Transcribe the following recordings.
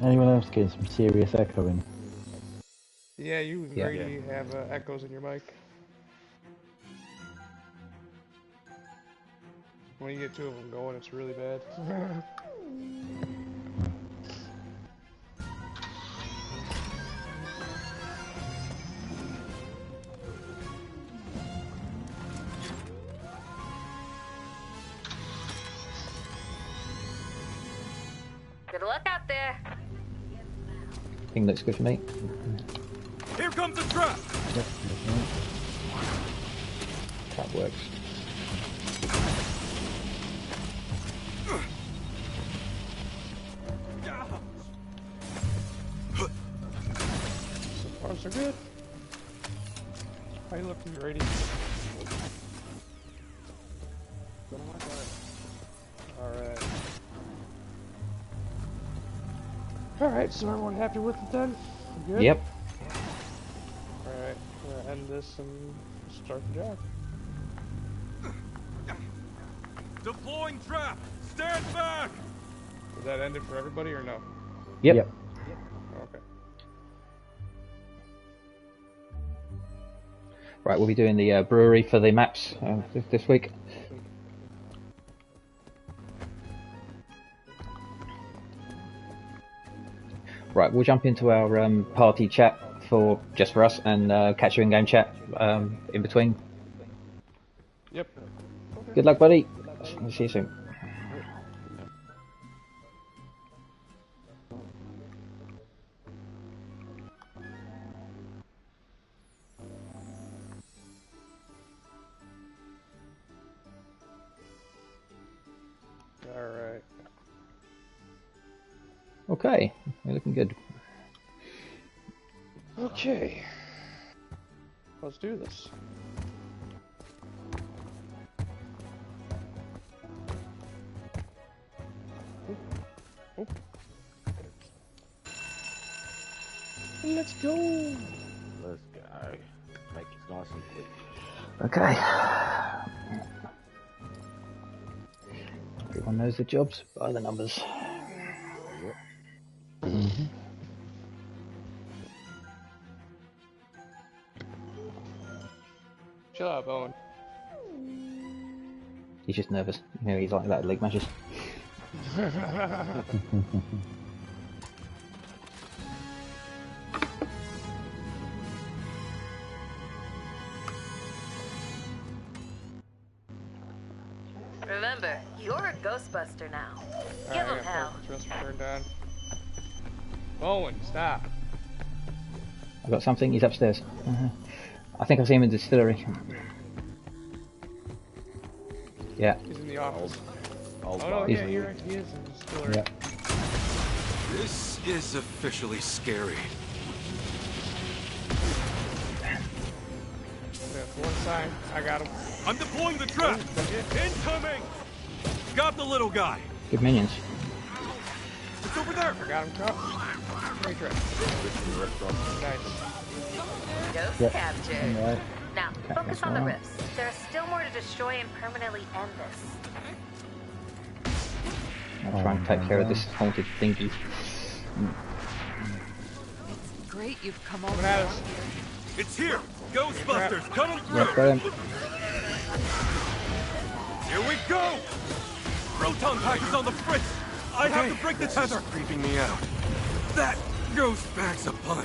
Anyone else getting some serious echoing? Yeah, you and Grady have echoes in your mic. When you get two of them going, it's really bad. Good luck out there. Thing looks good for me. Here comes the trap. Yep, That works. So far, so good. How you looking, Grady? Alright. Alright, so everyone happy with it then? Good? Yep. Alright, we're gonna end this and start the job. Deploying trap. Stand back. Does that end it for everybody or no? Yep. Okay. Right, we'll be doing the brewery for the maps this week. Right, we'll jump into our party chat for just for us and catch you in game chat in between. Yep. Good luck, buddy. See you soon. Alright. Okay, you're looking good. Okay. Let's do this. Oh. Let's go. Let's go. Make it nice and quick. Okay. Everyone knows the jobs by the numbers. Yep. Mm-hmm. Chill out, Owen. He's just nervous. You know, he's like that at league matches. Remember, you're a Ghostbuster now. Give him hell. Just turned on. Owen, stop. I've got something. He's upstairs. I think I see him in the distillery. Yeah. He's in the office. Oh no, yeah, you're right. He is in the distillery. Yeah. This is officially scary. That's one sign. I got him. I'm deploying the trap. Incoming. Got the little guy. Good minions. It's over there. I got him caught. Great trap. Nice. Ghost captured. Alright. Now, Okay, focus that's on the one. rifts. There is still more to destroy and permanently end this. I'll try and take care of this haunted thingy. It's great you've come Coming over. at us. It's here. Ghostbusters coming through. Yep, got him. Here we go. Proton pack is on the fritz. I have to break the tether. Creeping me out. That ghost packs a punch.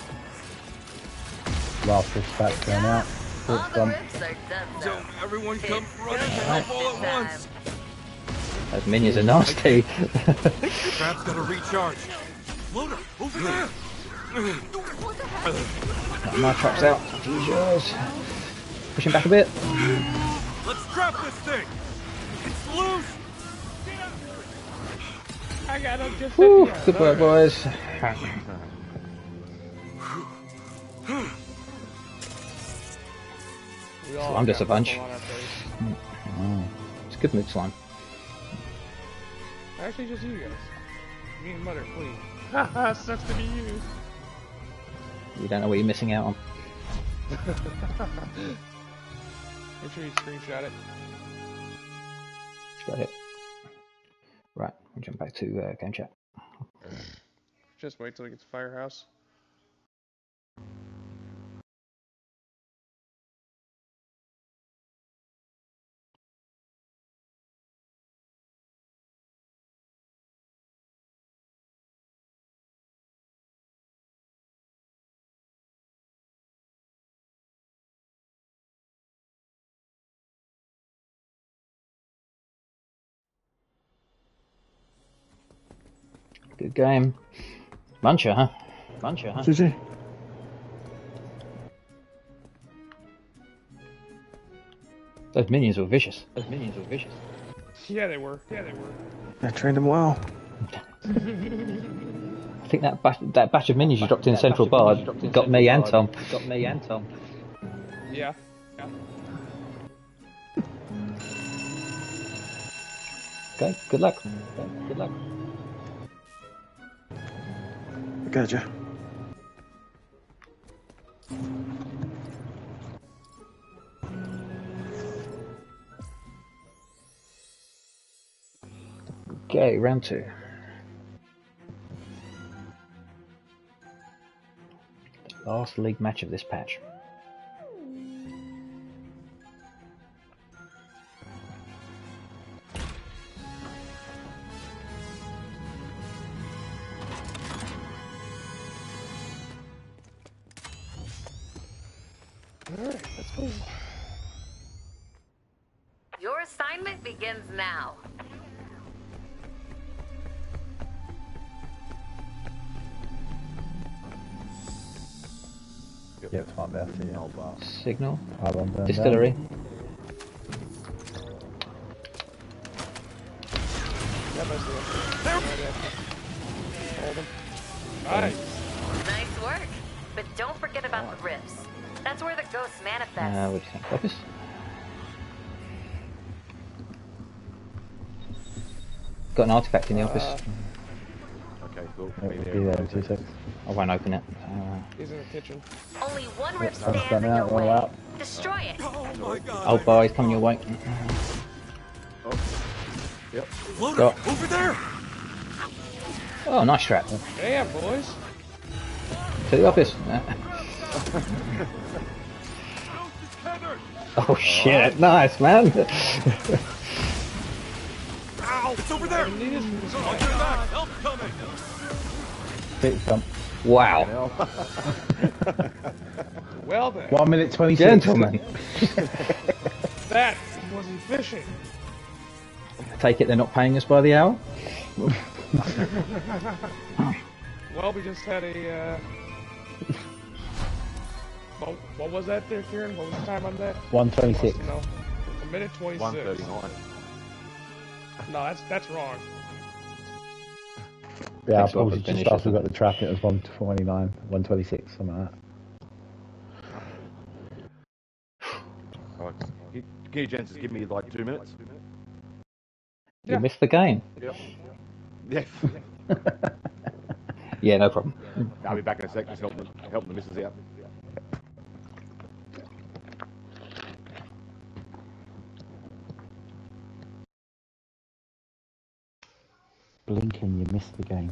Last dispatch going out. All Fourth the one. rifts are done. Don't everyone come running to help all at once. Those minions are nasty. Trap's gotta recharge. Loader, over there. My trap's out. Use yours. Push him back a bit. Let's trap this thing. It's loose. I got him just Woo, at good work, boys. I'm just a bunch. It's a good mood slime. Actually, just you guys. Me and Mother clean. Haha, sucks to be you. You don't know what you're missing out on. Make sure you screenshot it. Got it. Right, we'll jump back to game chat. Just wait till we get to Firehouse. Good game. Muncher, huh? Muncher, huh? GG. Those minions were vicious. Those minions were vicious. Yeah, they were. Yeah, they were. I trained him well. I think that batch of minions you dropped in Central Bar got me and Tom. Got me and Tom. Yeah. Okay, good luck. Okay, good luck. I gotcha. Okay, round 2. The last league match of this patch. Alright, let's go. Your assignment begins now. Yeah, it's fine there. Yeah. Signal. Down. Distillery. Yeah, that's it. Hold him. Nice. Nice work. But don't forget about the rifts. That's where the ghosts manifest. What do you think? Office? Got an artifact in the office. Okay, cool. Yeah, be there in 2 seconds. I won't open it. He's in the kitchen. Only one rift I'll stands stand in out, your roll way. out. Destroy it. Oh my god. Old boys coming your way. Yep. Loader, Got- over there! Oh, nice trap. Damn, boys. To the office. Ghost is tethered! Oh shit, nice man. Ow! It's over there! Need his On your back! Help coming! Bit jump. Wow. Well then. 1 minute 26. Gentlemen. That was efficient. Take it they're not paying us by the hour? Well, we just had a, what was that there, Kieran? What was the time on that? 126. No. A minute 26. 139. No, that's wrong. Yeah, I Thanks a lot paused for it just finishing. after we got the trap. It was 129, 126, something like that. Alright. Can you gents just give me like 2 minutes? You Yeah. missed the game. Yep. Yes. Yeah, no problem. I'll be back in a sec, just helping the missus out. Blinking, you missed the game.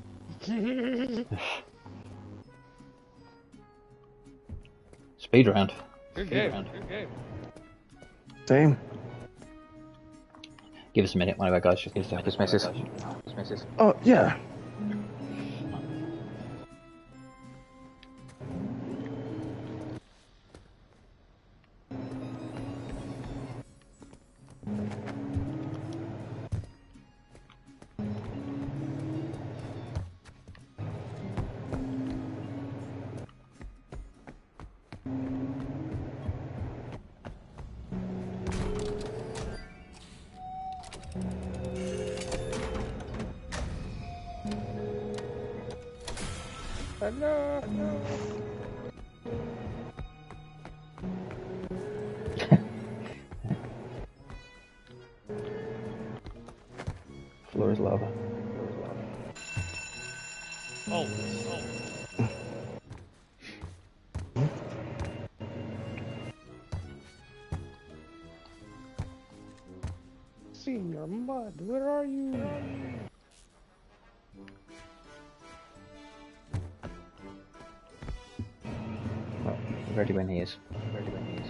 Speed round. Good game. Good game. Same. Give us a minute, one of our guys just dismisses. Oh, yeah. Hello. Floor is lava. Oh. Senior Mud, where are you? Ready when he is. Ready when he is.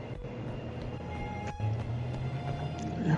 Yeah.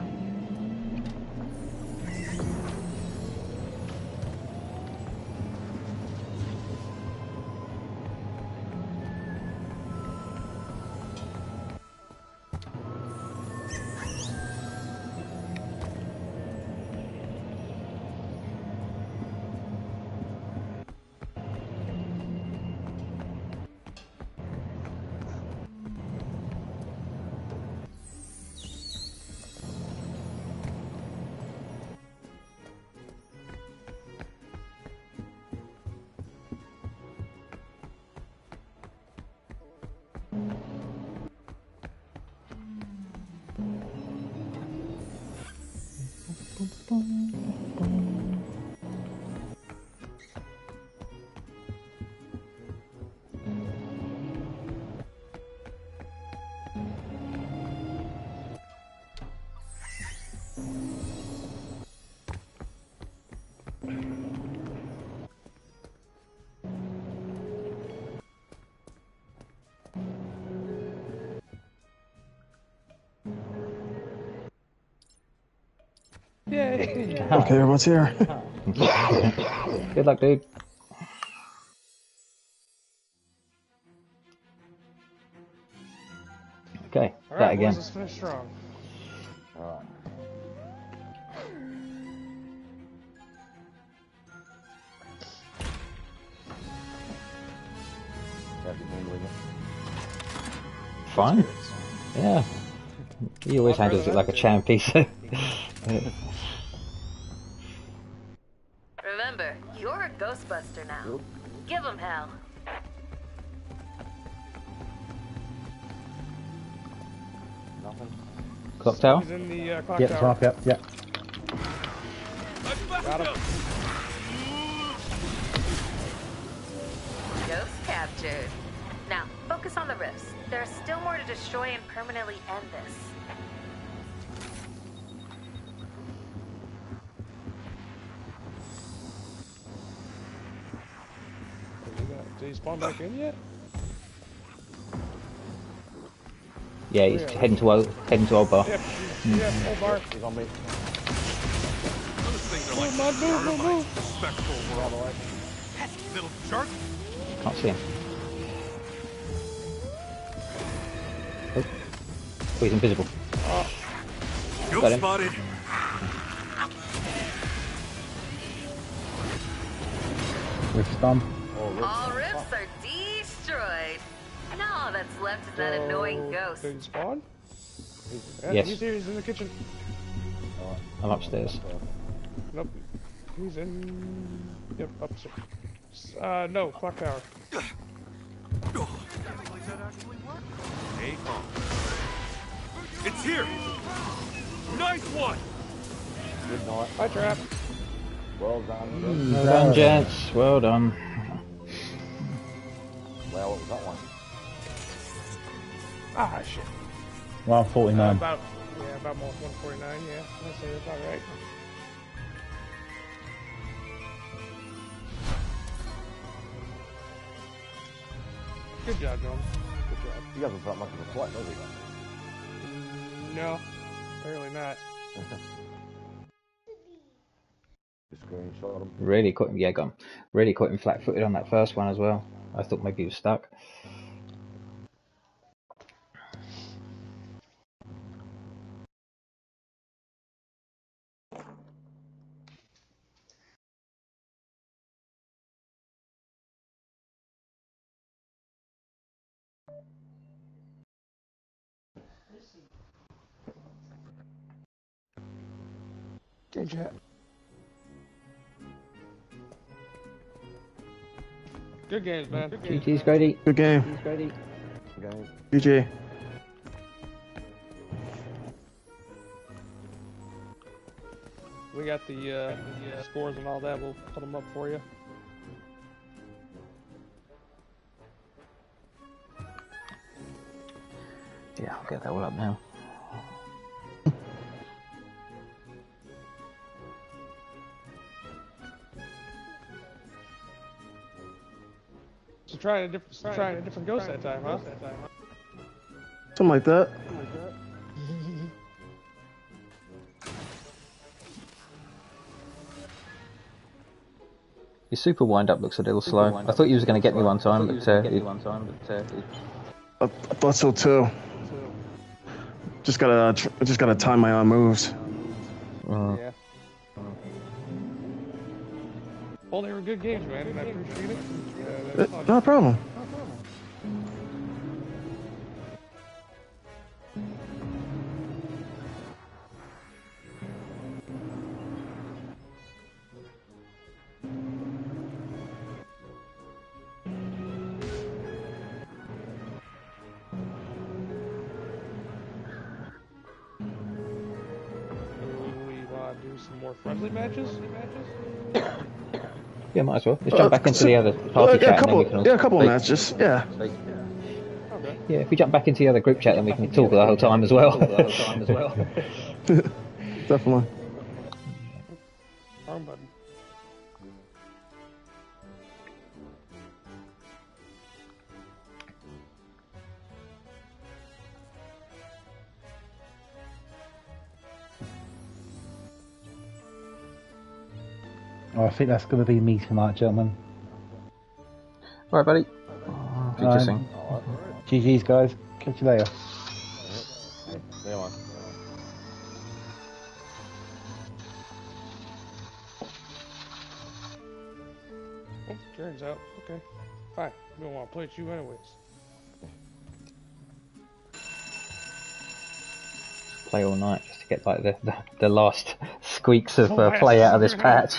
Yay! Okay, everyone's here. Good luck, dude. Okay, that Alright, again. boys, let's finish strong. Alright. How's it handling it? Fine. Yeah. He always Lot better handles it than like a I did. champ piece. Remember, you're a Ghostbuster now. Give him hell. Nothing? Clock tower? He's in the clock Yep, tower. top, yep. Got him. Ghost captured. Now, focus on the rifts. There's still more to destroy and permanently end this. Did he spawn back in yet? Yeah, he's heading to old bar. Yep, yep, old bar. He's on me. Those things are like Move. respectful We're all the way. little jerk. Can't see him. Oh, he's invisible. Go Got him. spotted. With stun. All rifts are destroyed. And all that's left is that annoying ghost. Did he spawn? Yeah, Yes. He's here, he's in the kitchen. I'm upstairs. Nope. He's in... Yep, upstairs. No, clock tower. Hey, it's here. Nice one. Good night. Hi, Trap. Well done. Well done, gents. Well done. Well, what was that one? Ah, shit. 149. About 149, yeah. I'd say that's about right. Good job, John. Good job. He hasn't put much of a flight, does he? No, apparently not. Just screenshot him. Really caught him. Yeah, gone. Really caught him flat-footed on that first one as well. I thought maybe he was stuck. Good job. Good games, man. Good games. GG's Grady. Good game. GG's Grady. Okay. GG. We got the scores and all that. We'll put them up for you. Yeah, I'll get that all up now. So trying a different ghost that time, huh? Something like that. Your super wind-up looks a little slow. I thought you was going to get me one time, but I thought so too. Just gotta time my own moves. Yeah. Well, they were good games, man, and I appreciate it. No problem. Some more friendly matches? Yeah, might as well. Let's jump back into the other party chat. A couple of matches. Yeah. Okay. Yeah, if we jump back into the other group chat, then we can talk the whole time as well. Definitely. Wrong button. Oh, I think that's going to be me tonight, gentlemen. All right, buddy. Interesting. GG's, guys. Catch you later. See you on. Oh, Karen's out. Okay. Fine. We don't want to play with you anyways. Play all night just to get like the last squeaks of play out of this patch.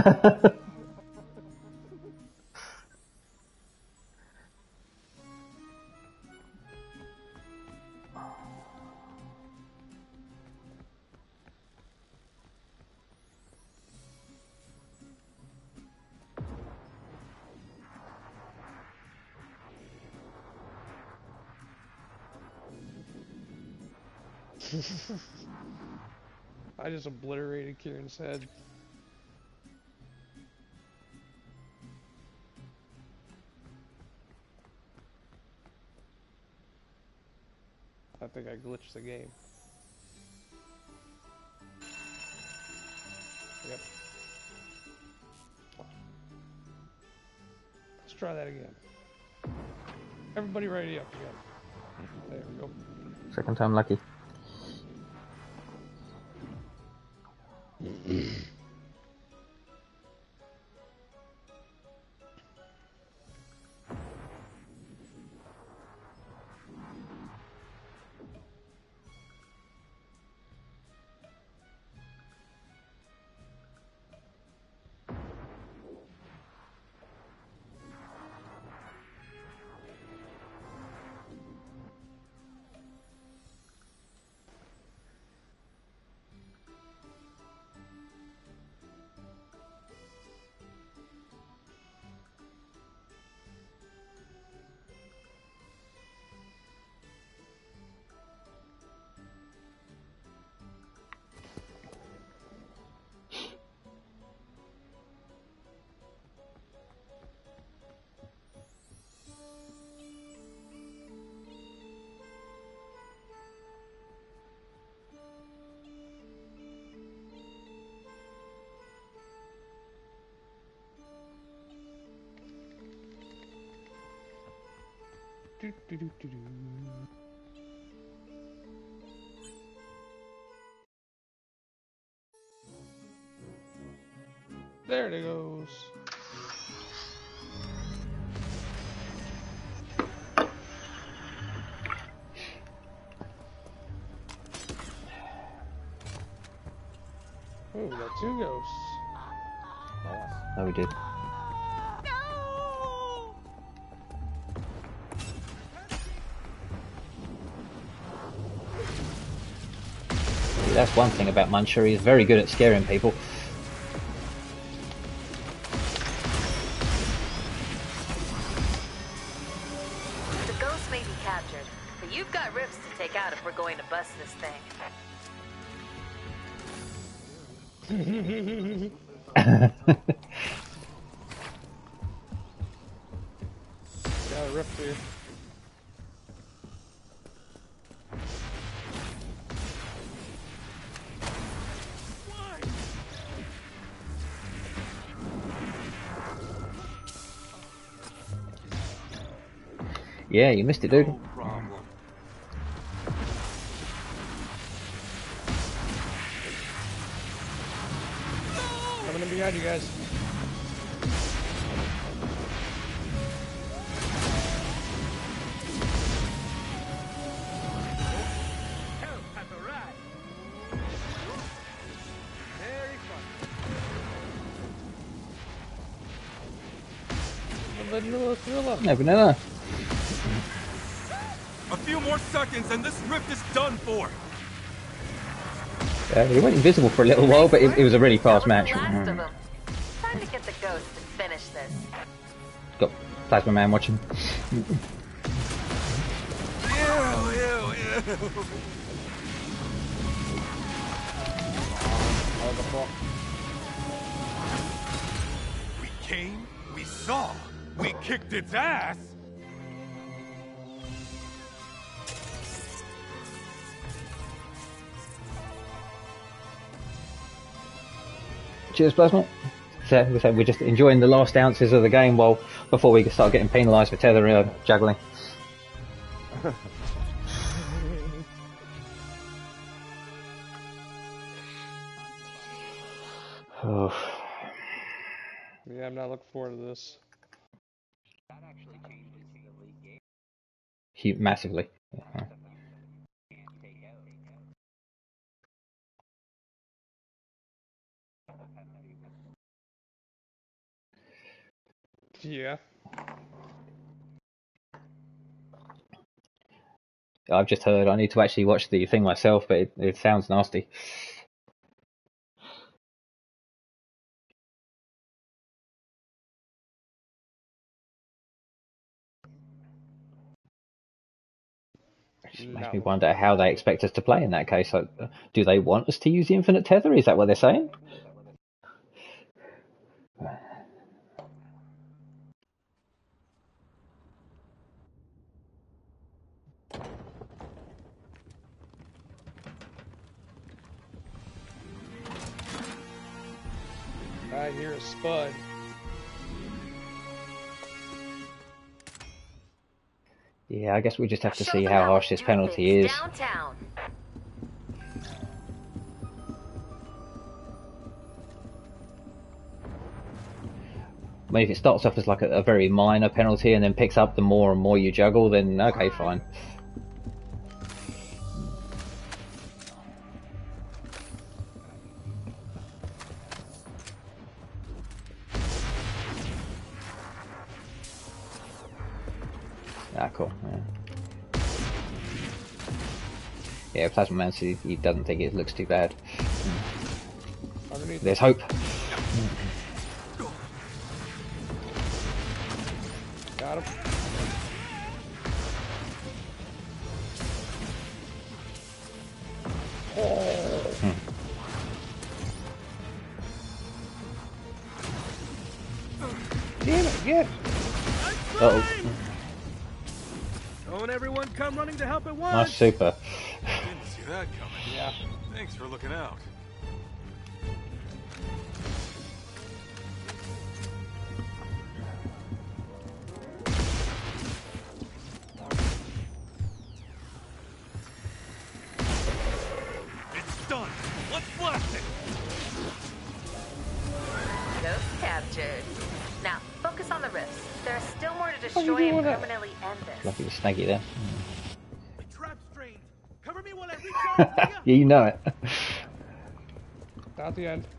I just obliterated Kieran's head. I think I glitched the game. Yep. Let's try that again. Everybody ready up again. There we go. Second time lucky. There it goes. Oh, we got 2 ghosts. Oh, we did. That's one thing about Muncher, he's very good at scaring people. The ghost may be captured, but you've got rifts to take out if we're going to bust this thing. rift here. Yeah, you missed it, dude. No problem. Coming in behind you guys. No vanilla. A few more seconds and this rift is done for. He went invisible for a little while, but it was a really fast match. That was the last of them. Time to get the ghost and finish this. Got Plasma Man watching. Ew. We came, we saw, we kicked its ass. Cheers, Plasma. So we're just enjoying the last ounces of the game before we start getting penalised for tether juggling. Oh. Yeah, I'm not looking forward to this. Massively. Yeah. I've just heard I need to actually watch the thing myself, but it sounds nasty. It makes me wonder how they expect us to play in that case. Like, do they want us to use the infinite tether? Is that what they're saying? I hear a spud. Yeah, I guess we just have to see how harsh this penalty is. Downtown. I mean, if it starts off as like a very minor penalty and then picks up the more and more you juggle, then okay, fine. Ah, cool. Yeah, Plasma Man says he doesn't think it looks too bad. There's hope. Got him. Damn it, yes! Uh-oh. Don't everyone come running to help at once. Nice super. Didn't see that coming. Yeah. Thanks for looking out. It's done. Let's blast it. Ghost captured. Now, focus on the rifts. There are still more to destroy and permanently end this. Lucky the snaggy there. Trap strain. Cover me while I reach out for Yeah, you know it. Not the end.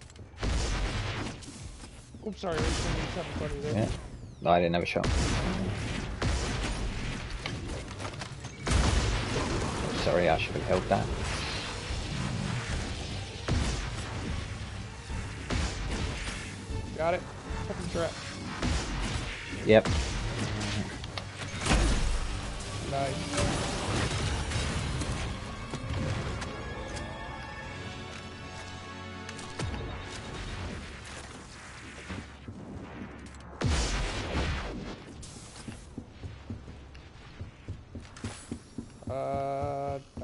Oops, sorry. There. Yeah. No, I didn't have a shot. Sorry, I should have held that. Got it. Second trap. Yep. Nice.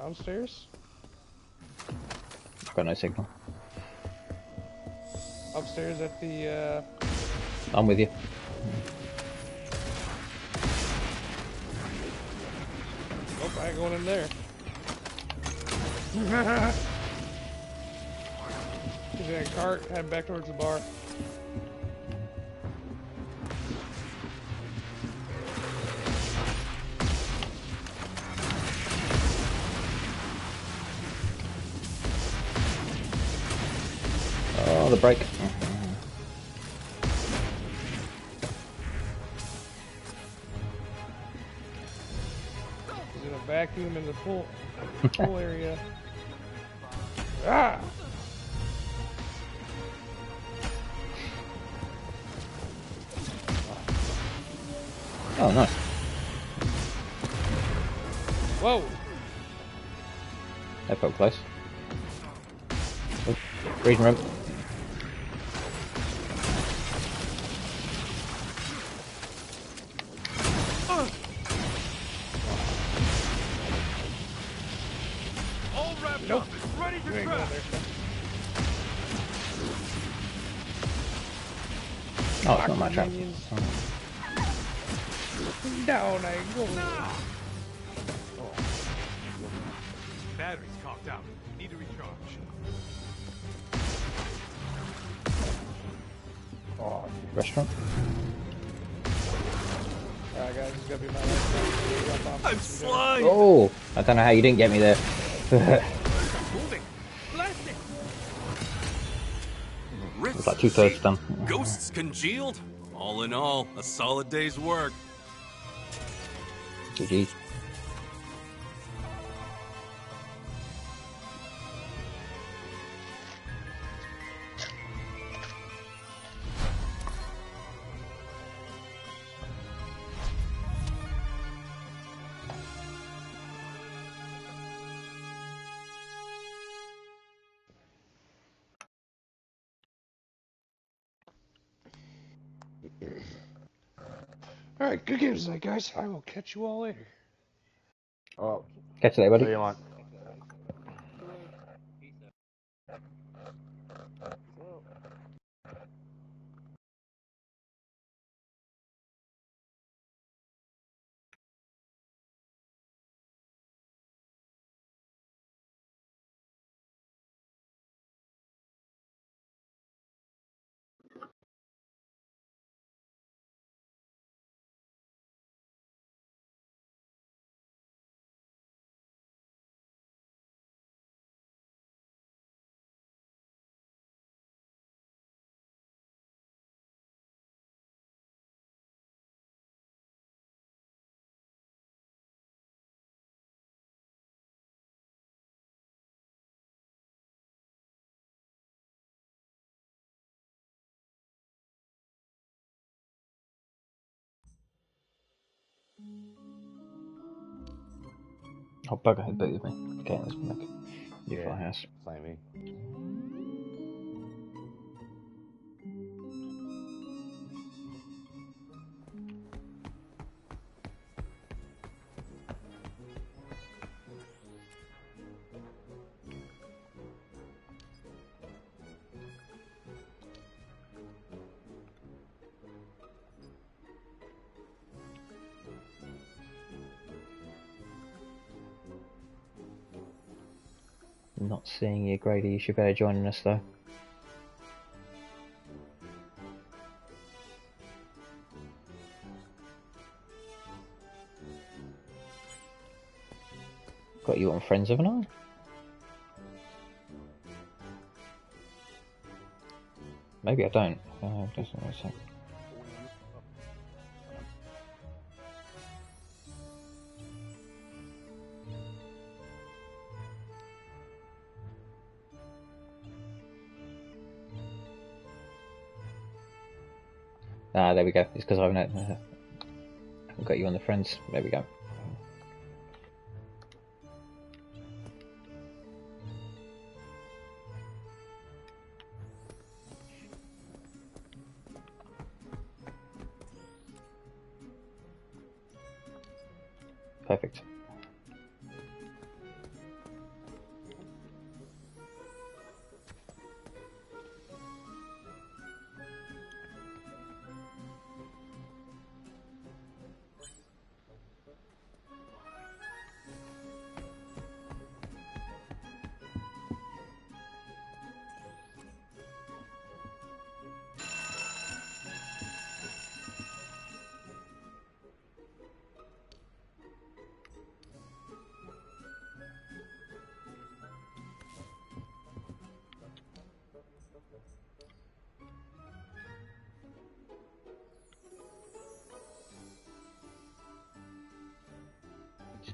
Downstairs? I've got no signal. Upstairs at the, I'm with you. Nope, I ain't going in there. He's in a cart, head back towards the bar. Oh, the brake. He's in a vacuum in the pool area. Ah! Oh, nice. Whoa! That felt close. Oh, reading room. All wrapped Nope. up. It's ready You to ain't trap. going there. Oh, it's not my trap. Minions. Down I go. Battery's cocked out. Need to recharge. Oh, Restaurant. alright guys, this is gonna be my last time. I'm slime. Oh, I don't know how you didn't get me there. Moving. Blasting. It's like 2/3 done. Ghosts congealed. All in all, a solid day's work. GG. Alright, good games tonight, guys. I will catch you all later. Oh, Catch you later, see buddy. you, mate. Oh, bugger had booted me. Okay, let's back. New Yeah, firehouse. same here. Not seeing you, Grady. You should better joining us though. Got you on friends, haven't I? Maybe I don't. Just a sec. Ah, there we go. It's because I haven't got you on the friends. There we go. Perfect.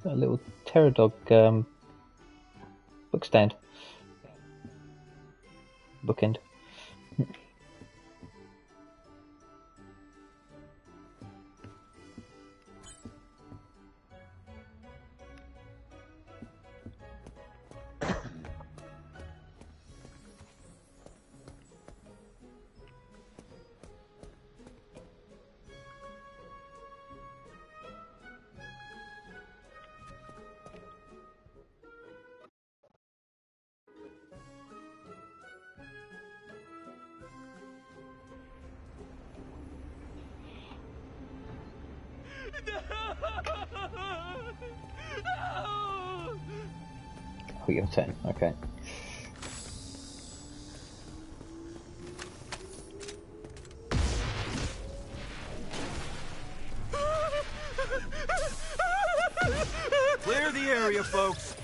A little terror dog book stand. Bookend. Oh, your turn. Okay. Clear the area, folks.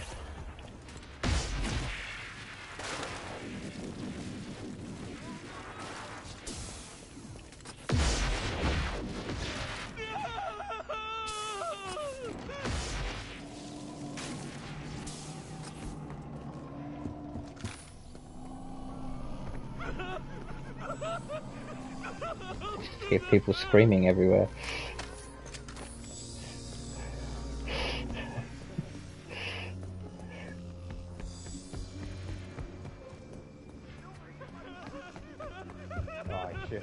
Hear people screaming everywhere. Oh, shit.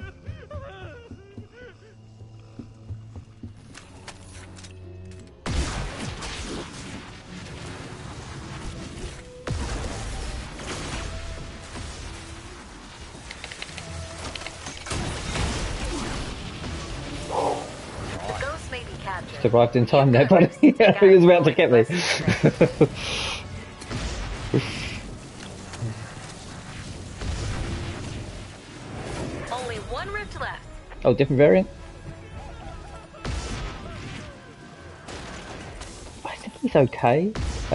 Just arrived in time there, buddy. He was about to get me. Only one rift left. Oh, different variant? I think he's okay.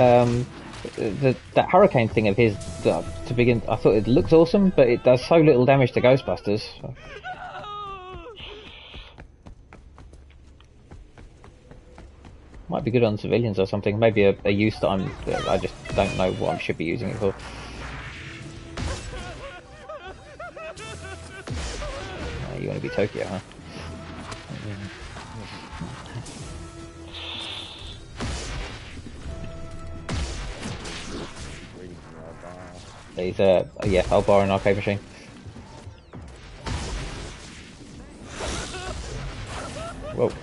That hurricane thing of his, to begin, I thought it looks awesome, but it does so little damage to Ghostbusters. So. Might be good on civilians or something. Maybe a use that I just don't know what I should be using it for. You want to be Tokyo, huh? He's yeah, I'll borrow an arcade machine. Whoa.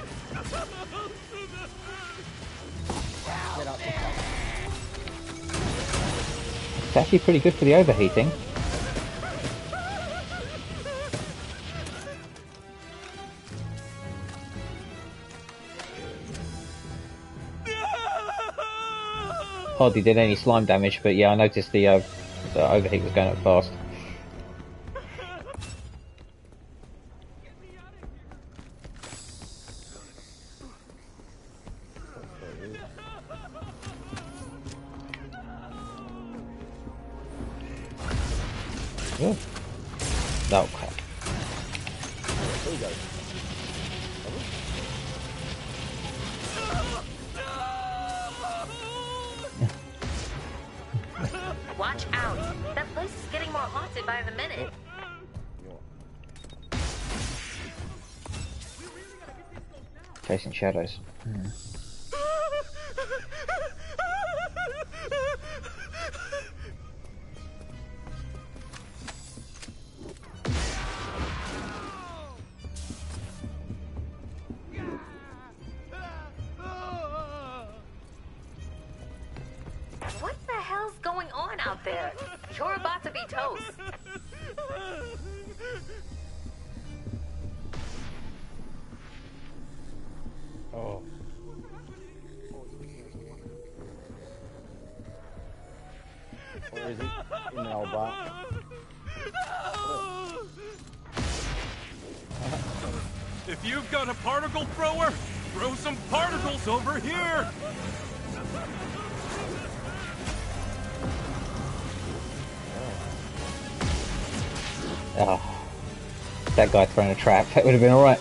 It's actually pretty good for the overheating. Hardly did any slime damage, but yeah, I noticed the overheat was going up fast. Oh, no, crap. There we go. Watch out. That place is getting more haunted by the minute. Chasing shadows. What the hell's going on out there? You're about to be toast. Oh. Where is he? In the old bar. If you've got a particle thrower, throw some particles over here! Oh, that guy throwing a trap, that would have been alright.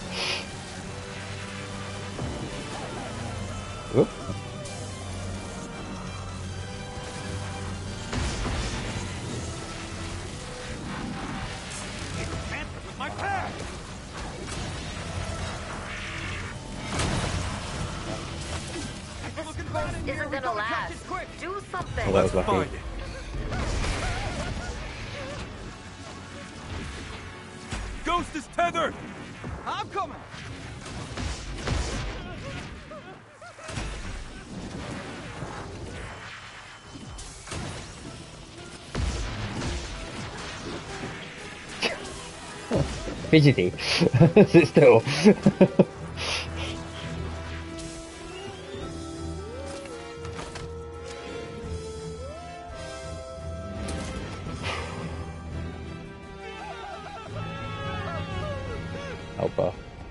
My pack! This place isn't gonna last. Do something. Oh, that was lucky. Find it. Ghost is tethered! I'm coming! Fidgety. Sit still. Helper.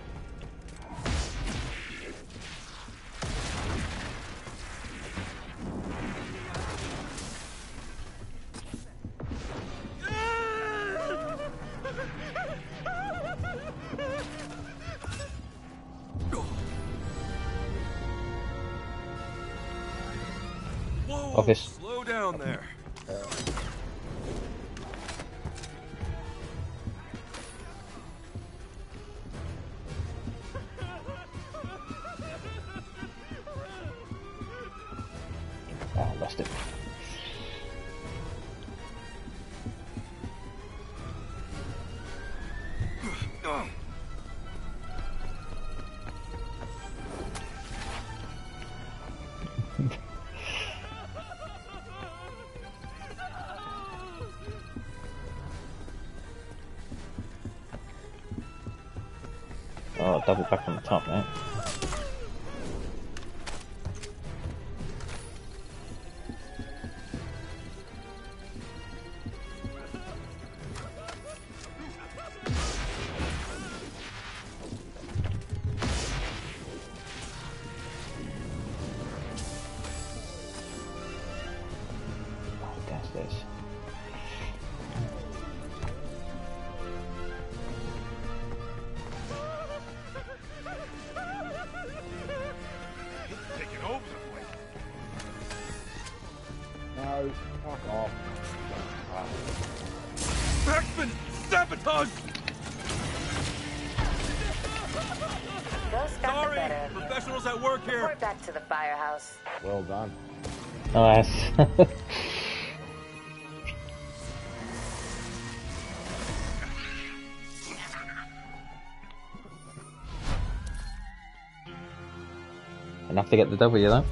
Whoa, Office. slow down there. Ah, lost it. Oh, double back on the top, mate. Oh, downstairs. Taking over the place. No, fuck off. Backman! Sabotage! Ghost got the Sorry, better. professionals at work here. Report back to the firehouse. Well done. Nice. Enough to get the W though.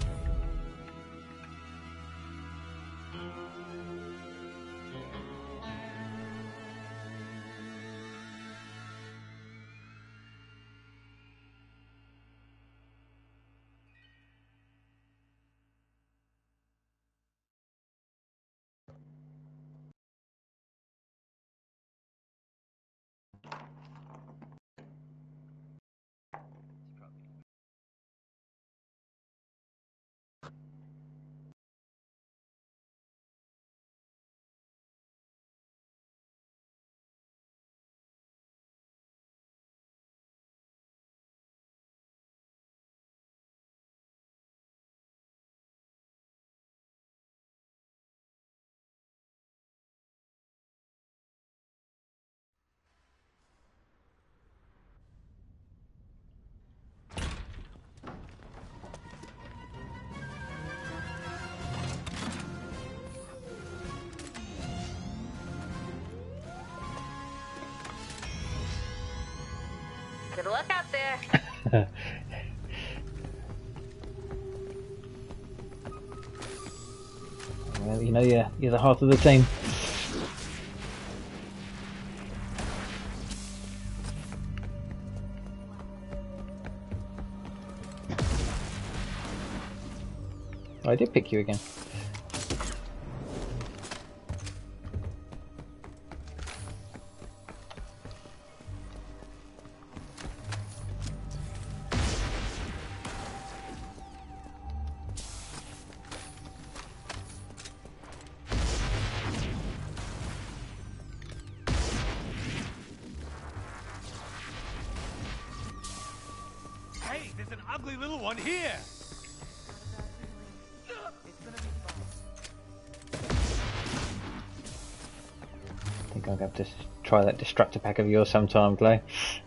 Good luck out there. Well, you know, you're the heart of the team. Oh, I did pick you again. Hey, there's an ugly little one here! I think I'm have to try that destructor pack of yours sometime, Clay.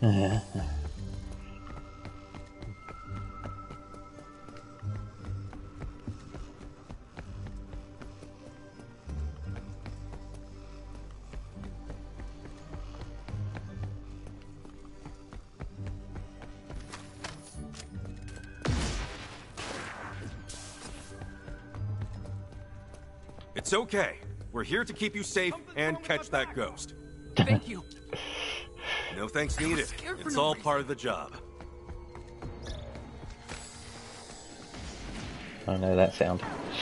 It's okay. We're here to keep you safe and catch that ghost. Thank you. No thanks needed. It's all part of the job. I know that sound.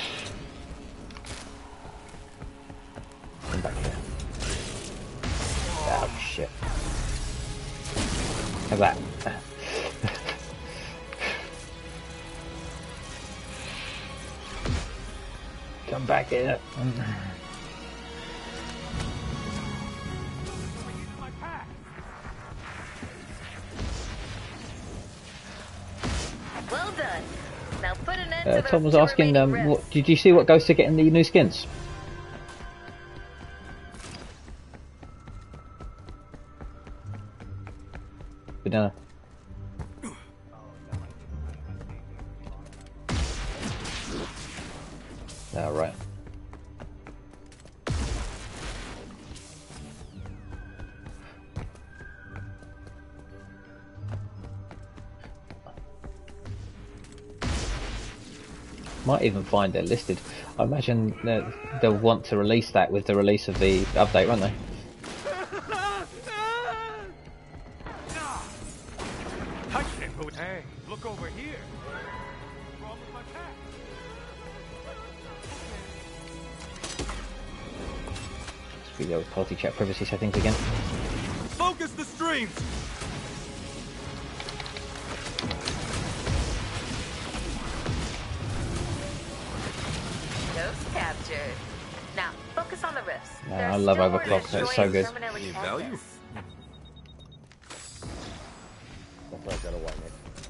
Come back here. Oh shit. Have that. Come back here. Well done. Now put an end to Tom those was asking, remaining what, rifts. did you see what ghosts are getting the new skins? Banana. Oh, right. Might even find they're listed. I imagine they'll want to release that with the release of the update, won't they? Hey, look over here. What's wrong with my pack? Let's be there with party chat privacy settings again. Focus the streams. Ghost captured. Now focus on the rifts. No, There's I love still more to Overclock, that's destroy so good. and permanently Any end value? this. That's why I got away, mate.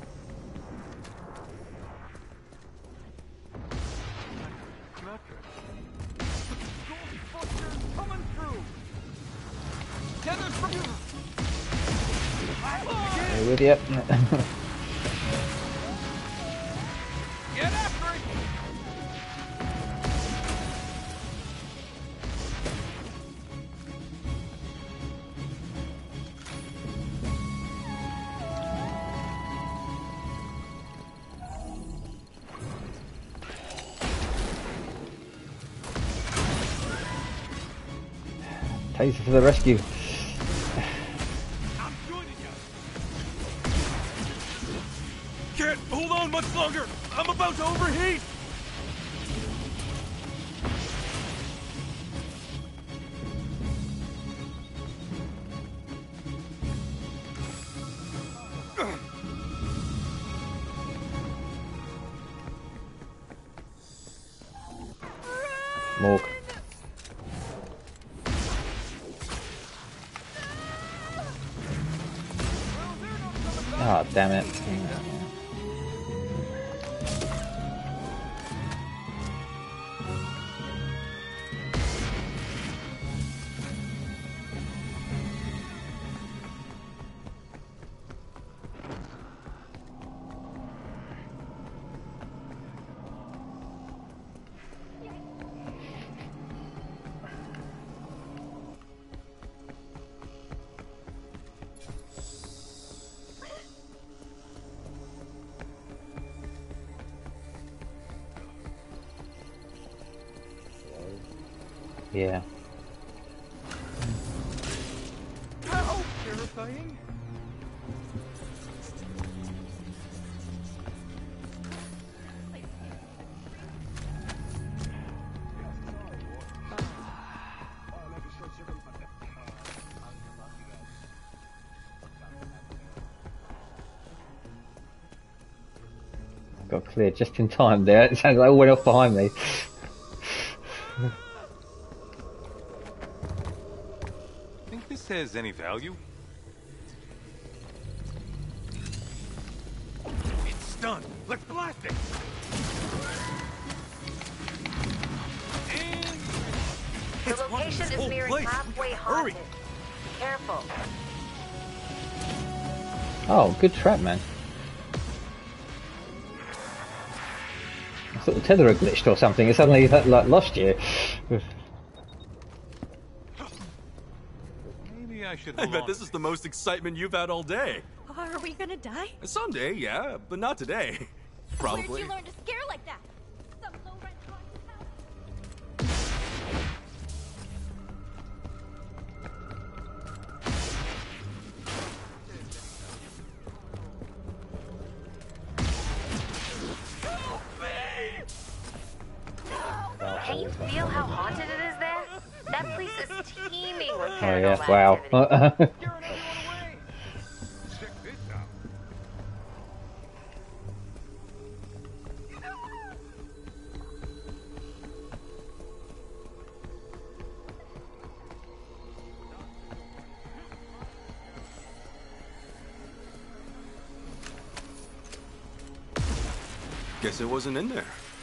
Not good. Ghostbusters coming through. Tethers from you. Here with you. Get after it. Taser for the rescue. I'm joining you. Can't hold on much longer. I'm about to overheat. Morgue. Ah, damn it. Yeah. How terrifying. Got cleared just in time there. It sounds like it went off behind me. Think this has any value? It's stunned. Let's blast it. And The location is nearly halfway haunted. Careful. Oh, good trap, man. I thought the tether had glitched or something. It suddenly like lost you. Maybe I should. I bet this is the most excitement you've had all day. Are we gonna die? Someday, yeah, but not today. Probably. Where'd you learn to scare like that? Some low-rent haunted house? Can you feel how haunted it is there? That place is teeming with Oh paranormal yeah, wow. activity. Guess it wasn't in there.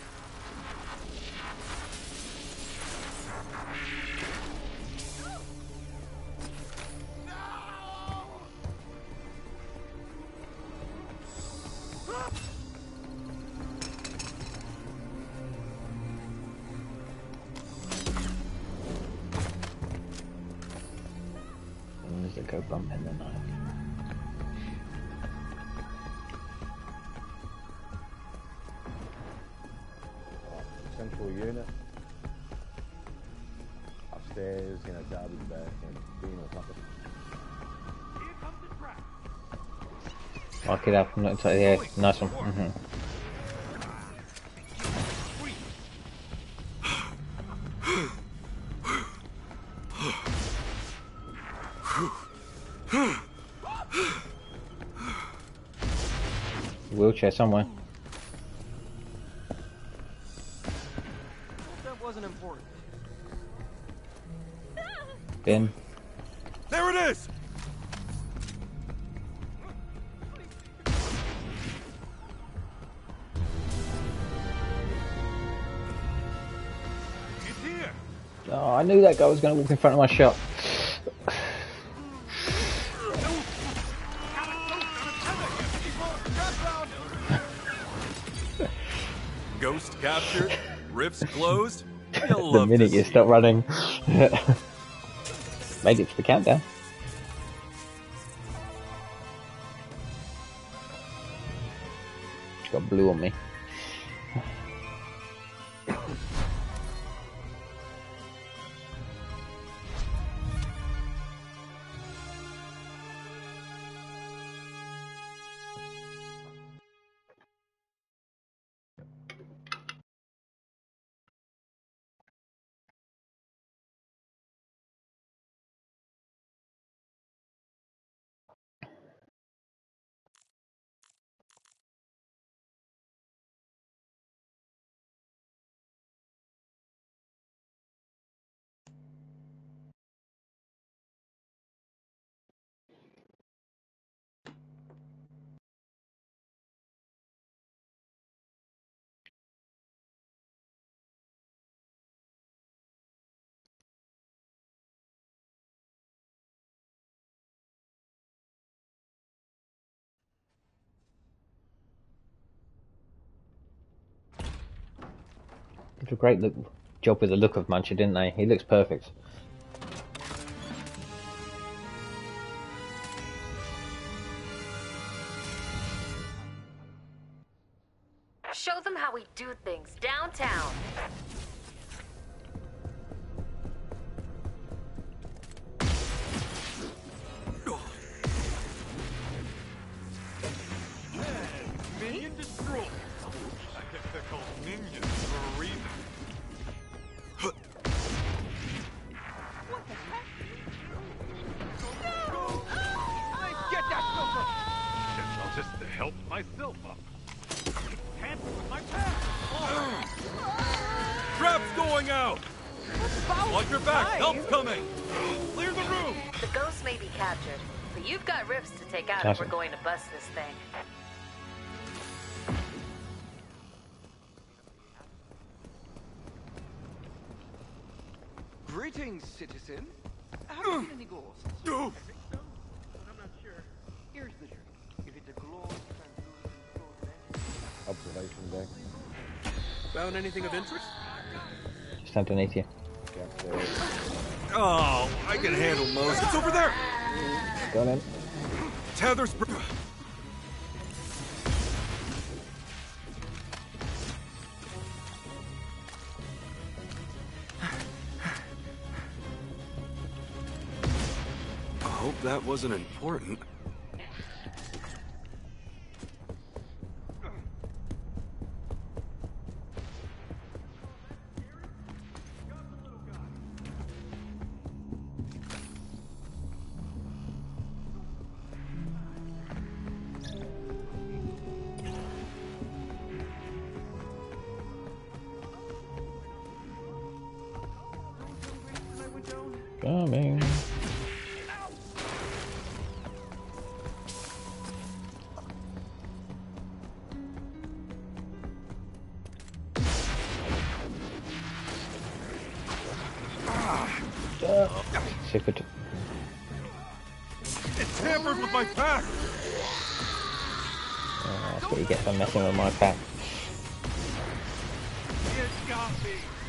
There's a go bump in the night. Central unit. Upstairs, garbage bag and bin or something. Mark it up. Yeah, nice one. Wheelchair somewhere. That wasn't important. Bin. There it is! It's here! Oh, I knew that guy was going to walk in front of my shot. Ghost captured, rifts closed. The minute you stop running. Make it to the countdown. Got blue on me. Did a great job with the look of Muncher, didn't they? He looks perfect. Show them how we do things downtown. Minion destroyed. I guess they're called minions for a reason. What the heck? No! Get that filter! Guess I'll just help myself up. Tamper with my path. Trap's going out. Watch your back. Help's coming. Clear the room. The ghosts may be captured, but you've got rifts to take out if we're going to bust this thing. Great Greetings, citizen. Have you seen any ghosts? I think so, but I'm not sure. Here's the trick. If it's a glowing, translucent Observation deck. Found anything of interest? Just underneath you. Oh, I can handle most. It's over there! Got him. Tether's... I hope that wasn't important. Coming. Secret. It tampered with my pack! That's what you get for messing with my pack. It got me!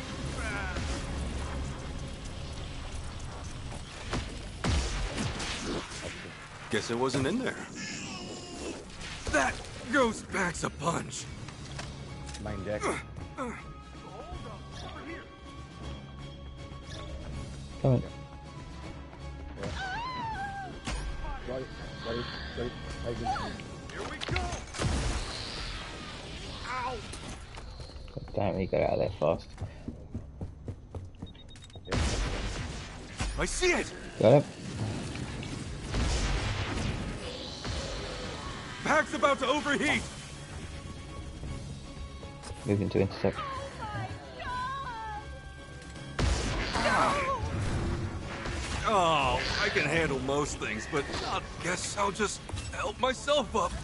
Guess it wasn't in there. That ghost packs a punch. Main deck. Come on. Ready. Here we go! Ow! God damn, you got out of there fast. I see it! Got it? Pack's about to overheat! Moving to intercept. Oh, I can handle most things, but I guess I'll just help myself up.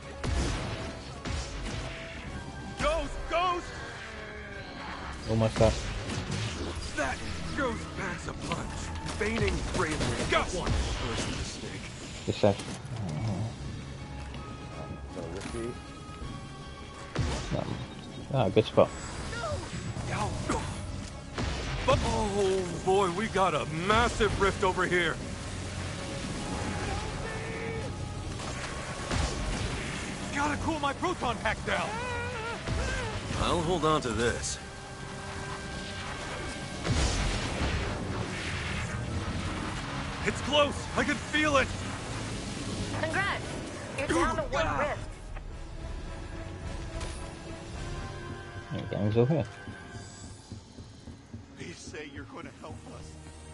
Ghost! Almost up. That ghost packs a punch. Feigning bravery. Got one! First mistake. Just sec. Ah, good spot. Oh boy, we got a massive rift over here. Gotta cool my proton pack down. I'll hold on to this. It's close. I can feel it. Congrats! You're down to one rift. The gang's all here. Please say you're going to help us.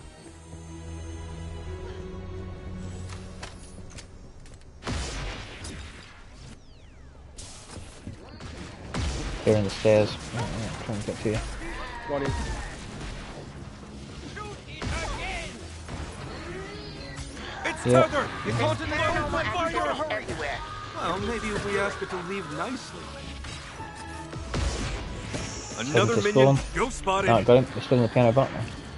Here in the stairs. Trying to get to you. Got him. It's Yep. Tether! You caught in the fire! Everywhere. Well, maybe if we ask it to leave nicely. Another to minion, spawn. go spotted. Alright, got him. We're still in the piano button.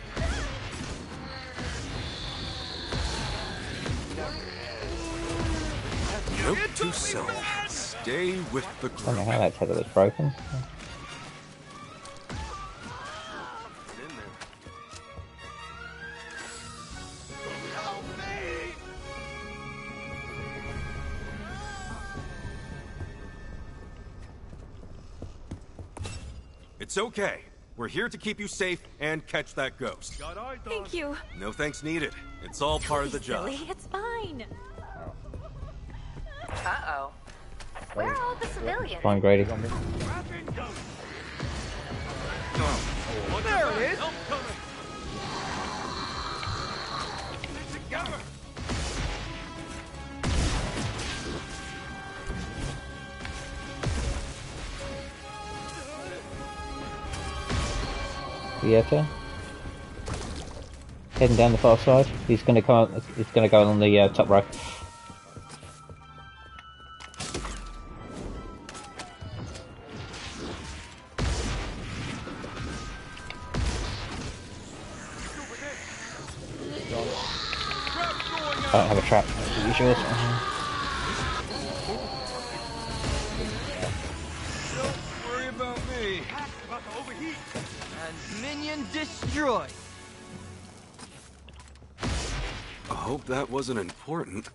Note to self, stay with the I don't know group. how that tether was broken. It's okay. We're here to keep you safe and catch that ghost. Thank you. No thanks needed. It's all part of the job. Silly, it's fine. Uh-oh. Where are all the civilians? Fine, Grady. There it is. Theater. Heading down the far side. He's going to come out. He's going to go on the top row. I don't have a trap. Are you sure? Don't worry about me. About to overheat. And minion destroyed. I hope that wasn't important.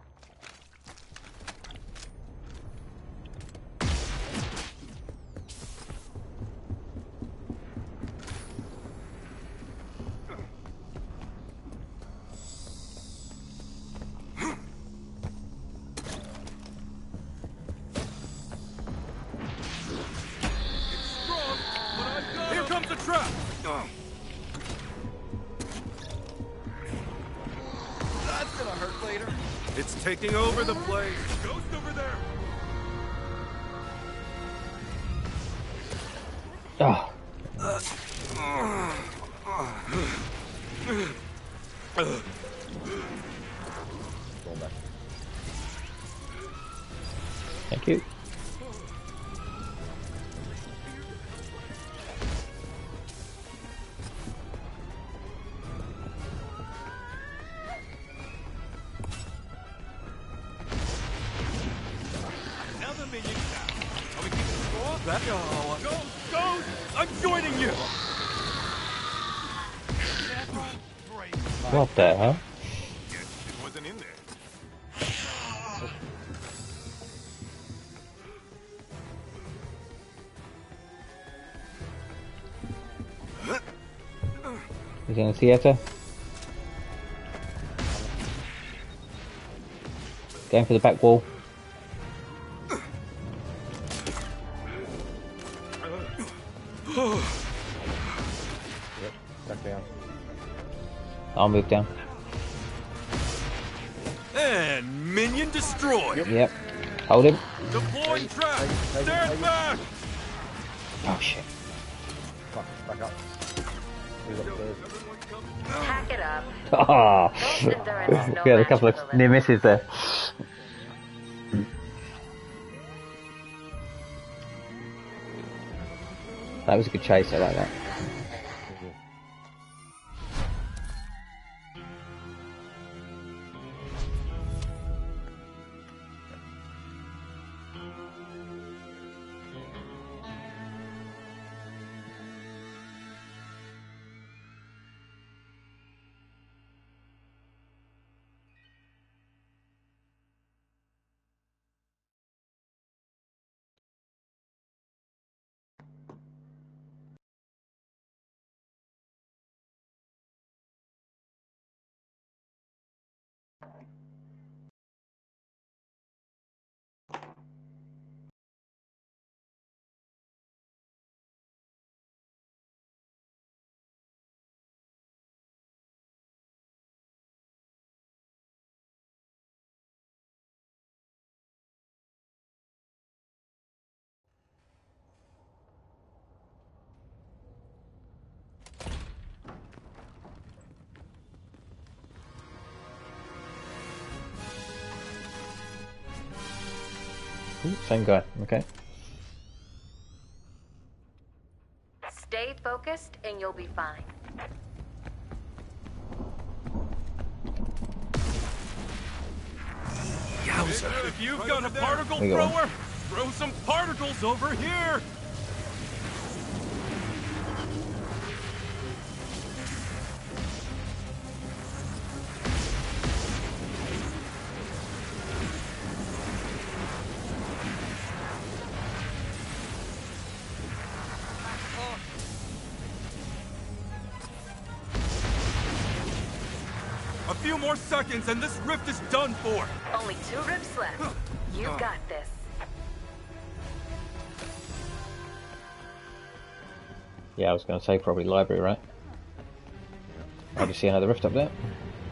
Here comes the trap! That's gonna hurt later. It's taking over the place. Ghost over there! Oh. Thank you. Another minion down. Are we keeping score? Back on. Go! I'm joining you! What the hell? Guess it wasn't in there. He's in the theatre. Going for the back wall. Yep, back down. I'll move down. And minion destroyed! Yep. Hold him. Deploying trap! Stand back! Oh shit. Fuck, back up. He's upstairs. Pack it up. Ah. Ghost endurance is no We had a match couple for of the near living. misses there. That was a good chase, I like that. Ooh, same guy, okay. Stay focused and you'll be fine. Yowza. If you've got a particle There you go. thrower, throw some particles over here! A few more seconds and this rift is done for! Only 2 rips left. You got this. Yeah, I was going to say probably library, right? I just see another rift up there.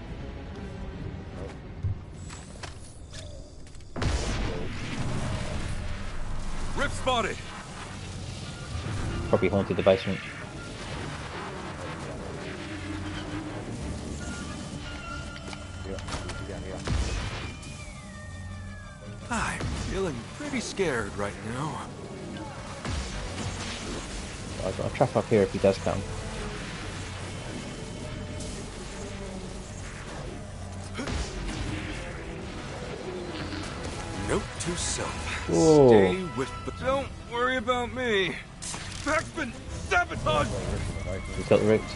Rift spotted! Probably haunted the basement. I'm feeling pretty scared right now. I've got a trap up here if he does come. Note to self. Whoa. Stay with the... Don't worry about me. Backspin! Sabotage! He's got the roots.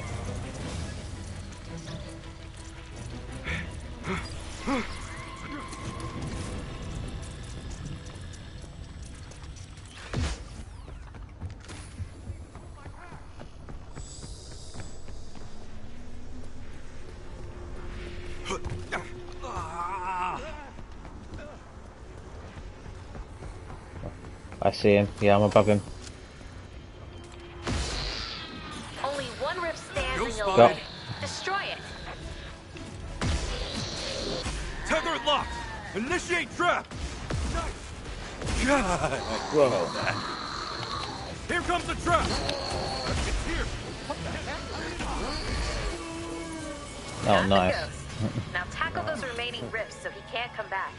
I see him. Yeah, I'm above him. Only one rift stands in your Go. way. Destroy it. Tether it locked! Initiate trap! Nice! God! Whoa. Here comes the trap! It's here! Oh, nice. Now tackle those remaining rifts so he can't come back.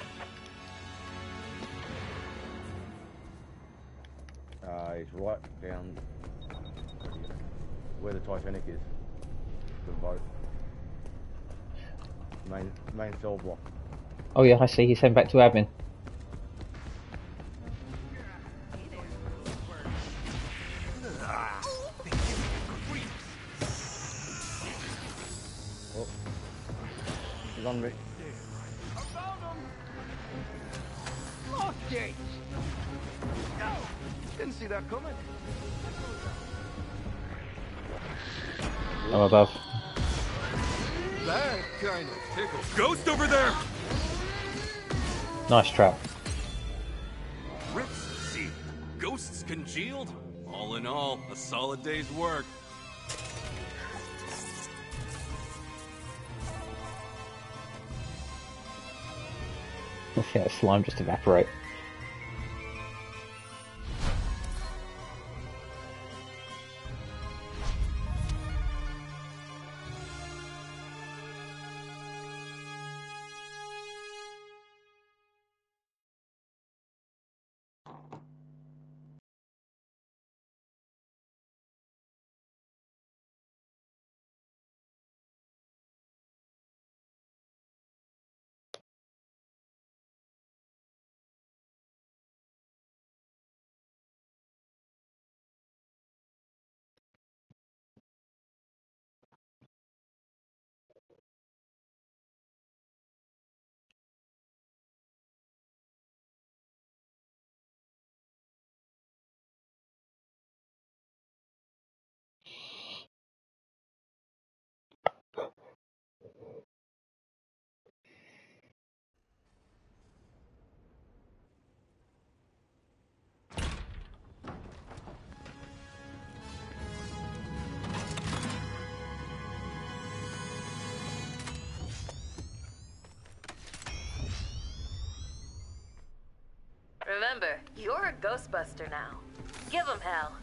He's right down where the Titanic is. The boat. Main cell block. Oh yeah, I see. He's heading back to admin. Oh. He's on me. I found him! Lost gates! No! Didn't see that coming. I'm above. That kind of tickles. Ghost over there! Nice trap. Rifts sealed. Ghosts congealed. All in all, a solid day's work. Yeah, slime just evaporate. Remember, you're a Ghostbuster now. Give him hell.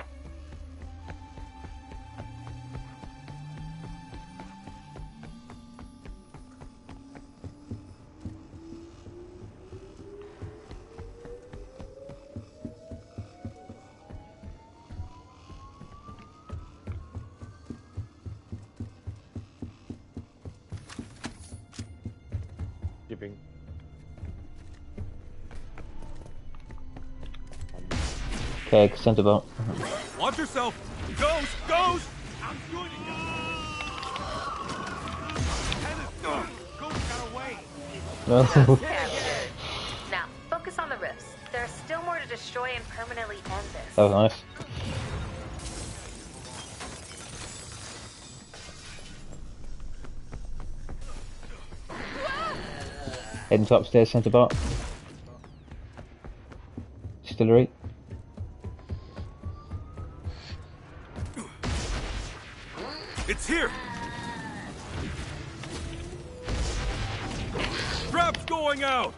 Shipping. Okay, center bolt. Watch yourself! Ghost! Ghost! I'm joining you! Ghost got away! Now, focus on the rifts. There's still more to destroy and permanently end this. That was nice. Heading to upstairs, center bolt. Distillery. It's here! Trap's going out!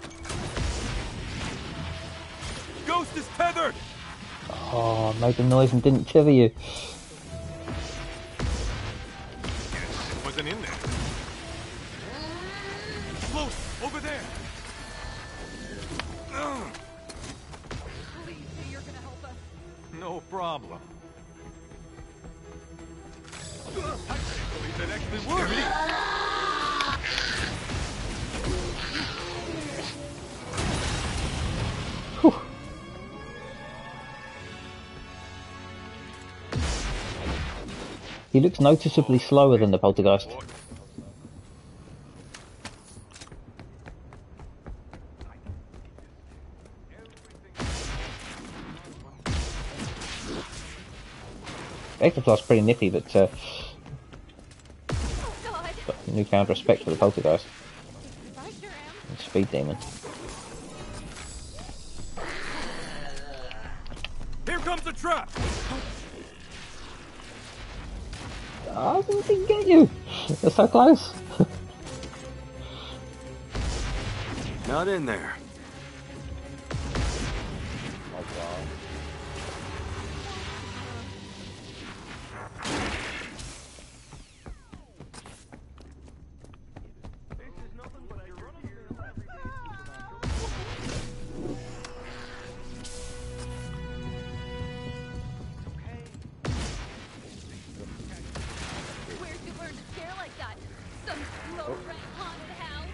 Ghost is tethered! Oh, made the noise and didn't tether you. Wasn't in there. Close! Over there! Please say you're gonna help us. No problem. I can't believe that actually worked! He looks noticeably slower than the poltergeist. Ectoplas's pretty nippy, but got newfound respect for the poltergeist. And speed demon. Here comes the trap! I didn't think get you! They're so close! Not in there. Where'd you learn to scare like that? Some low-rent haunted house?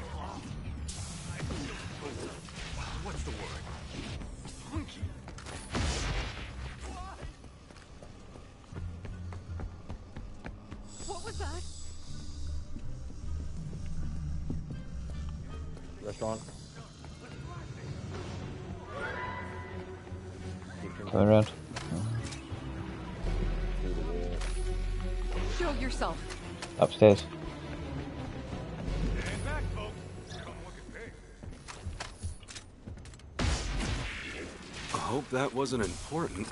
What's the word? Hunky. What was that? Restaurant. Turn around. Show yourself. Upstairs. Stand back, folks. Come look at me. I hope that wasn't important.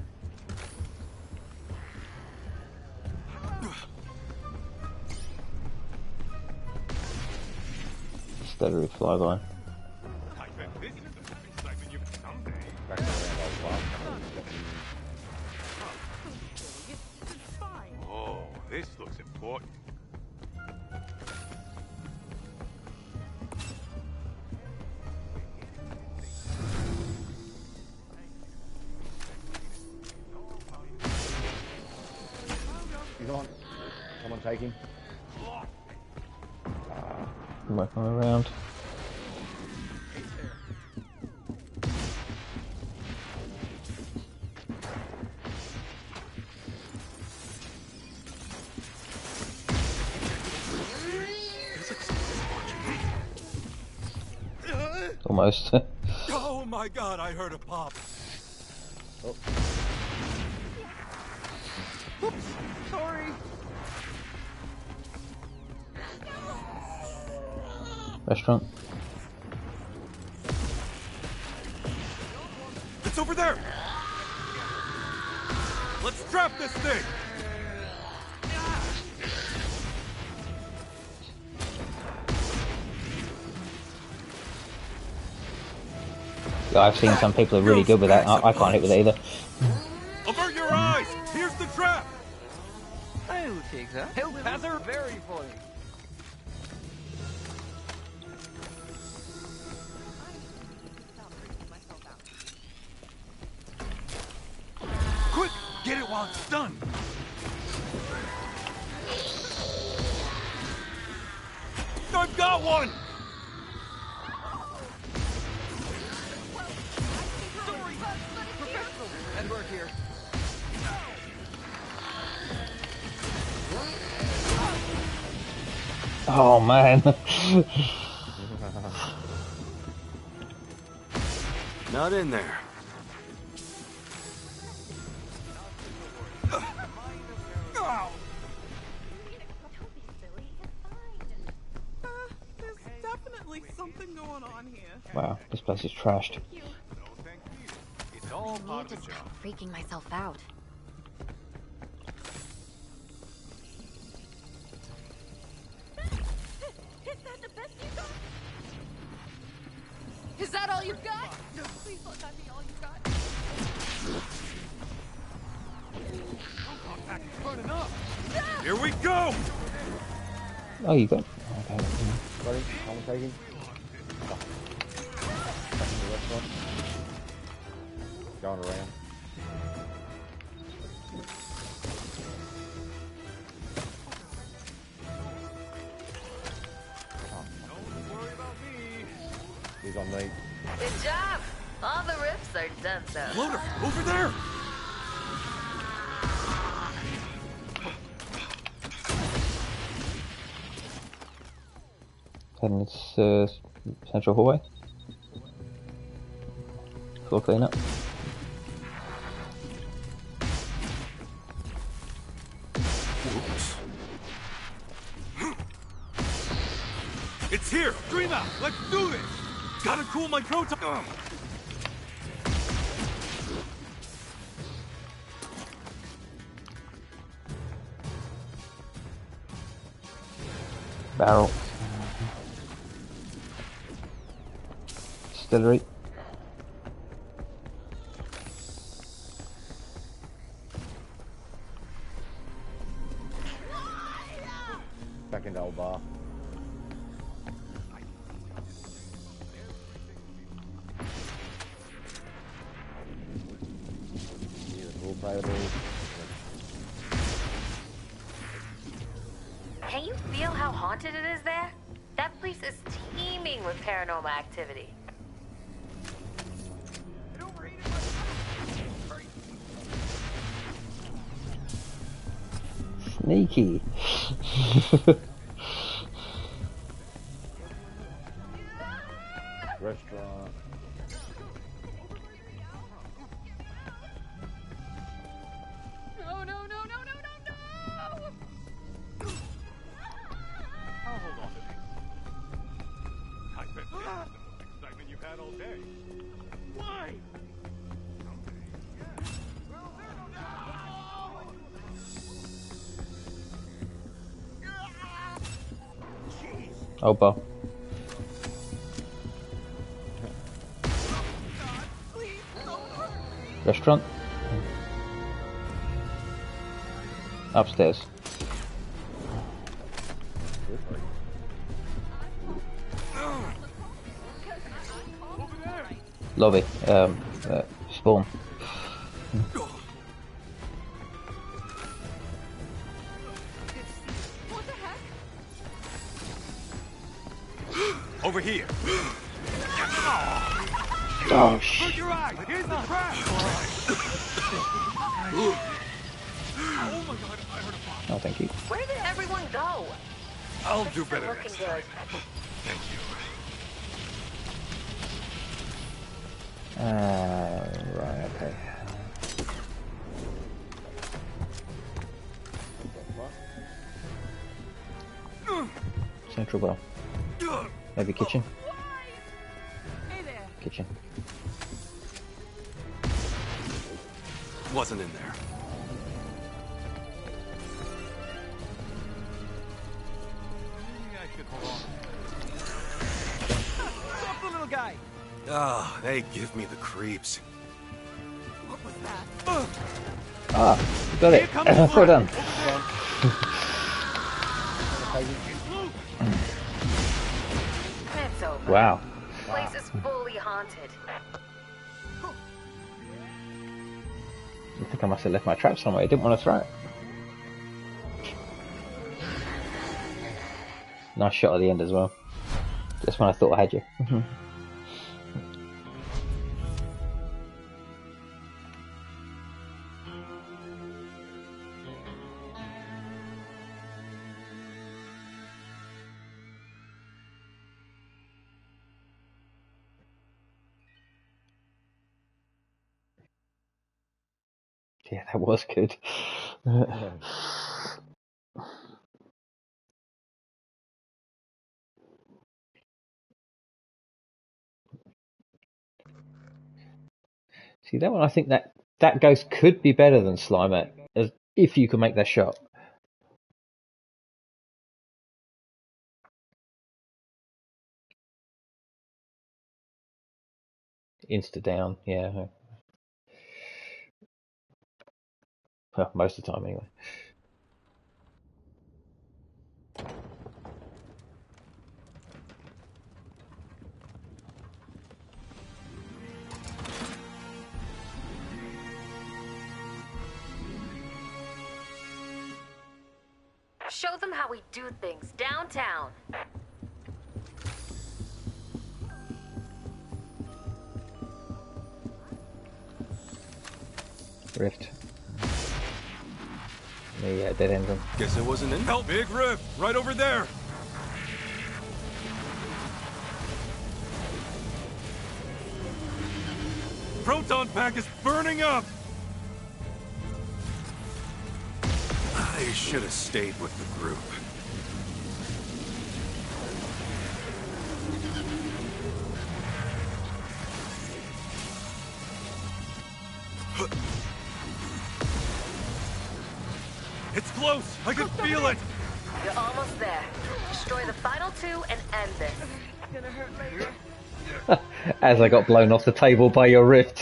Steady flyby. I bet this is the excitement you someday. Back around Oh, this looks important. He's on. Someone take him. Working around. Almost. Oh my god, I heard a pop. Oh. Oops, sorry. Restaurant. It's over there. Let's trap this thing. Yeah, I've seen some people are really good with that. I can't hit with it either. Avert your eyes. Here's the trap. I'll take that. Help, Heather. Very funny. Quick, get it while it's done. I've got one. Professional at work here. Oh man. Not in there. There's definitely something going on here. Wow, this place is trashed. No, thank you. It's all part of the job. Freaking myself out. Is that the best you got? Is that all you've got? Please let that be all you got. Burning up. Here we go. Oh, you got. Okay. Ready? Someone take him. Back in the restaurant. Going around. Don't worry about me. He's on me. Good job. All the rifts are done so. Loader, over there. Heading to Central Hallway. Floor cleanup. It's here! Dream out! Let's do this! Gotta cool my proton. Barrel. Distillery. Back into old bar. Can you feel how haunted it is there? That place is teeming with paranormal activity. Sneaky. Restaurant. No, no, no, no, no, no, no! I'll hold on to these. I bet this is the most excitement you've had all day. Why? Oh, Bo. Restaurant. Upstairs. Lobby. Spawn. What the heck? Over here. Oh, shit. Close your eyes. Here's the trap. Oh my god, I heard a pop. Oh, thank you. Where did everyone go? I'll do better Looking next good. time. Thank you. Right, okay. Central bar. Maybe kitchen? Hey there. Kitchen. Wasn't in there. Maybe I should hold on. Stop the little guy. Ah, they give me the creeps. What was that? Ah, got it. Here comes the Well done. It's over. Wow. The place is fully haunted. I think I must have left my trap somewhere. I didn't want to throw it. Nice shot at the end as well. Just when I thought I had you. Yeah, that was good. See, that one, I think that ghost could be better than Slimer, as if you could make that shot. Insta down, yeah. Well, most of the time anyway. Show them how we do things downtown. Rift. Yeah, dead end them. Guess it wasn't in. Help! Big rift, right over there. proton pack is burning up! I should have stayed with the group. It's close! I can feel it! You're almost there. Destroy the final two and end this. It's gonna hurt later. As I got blown off the table by your rift.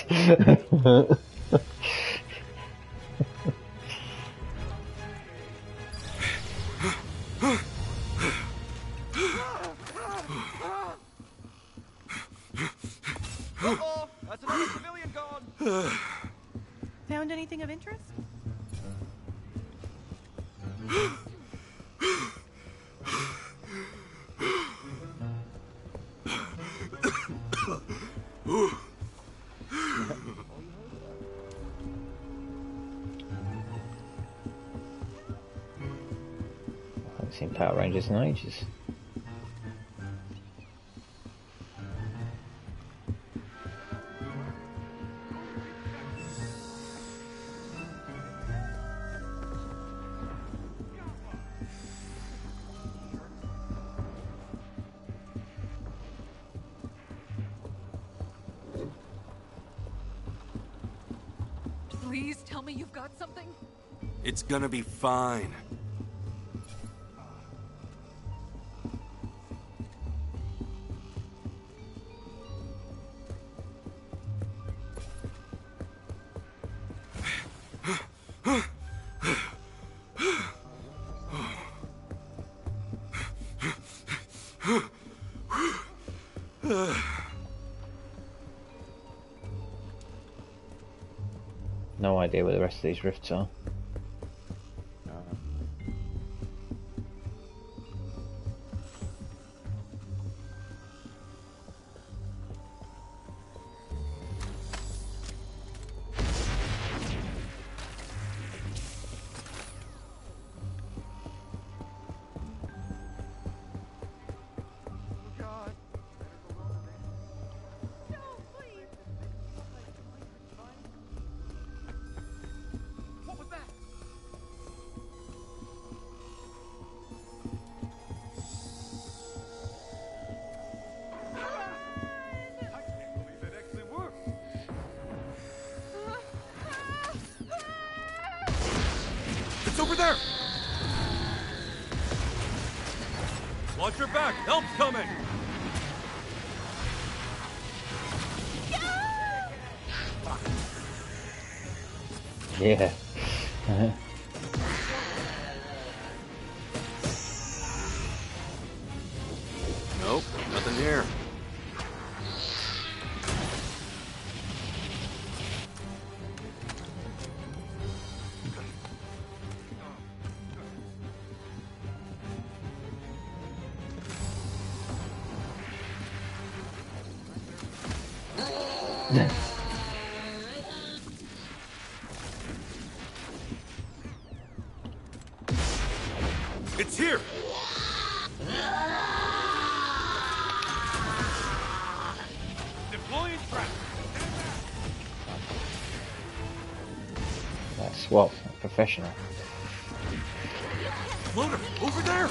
Uh-oh! That's another civilian gone! Found anything of interest? I haven't seen Power Rangers in ages. Please tell me you've got something. It's gonna be fine. No idea where the rest of these rifts are. It's over there! Watch your back! Help's coming! Yeah. Nope, nothing here. It's here! Deploying trap! That's what a professional. Loader, over there!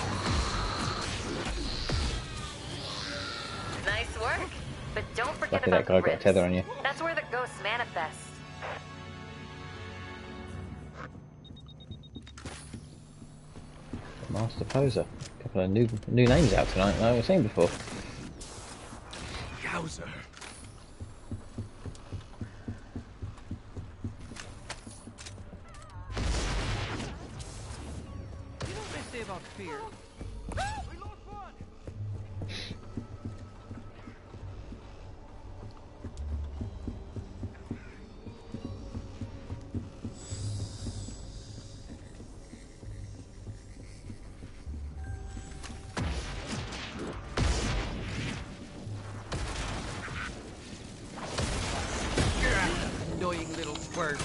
Nice work. But don't forget Lucky about that guy the got a rifts. tether on you. That's where the ghosts manifest. Master Poser. A couple of new names out tonight I haven't seen before. Yowzer. You know what they say about fear? We lost one! Annoying little squirt.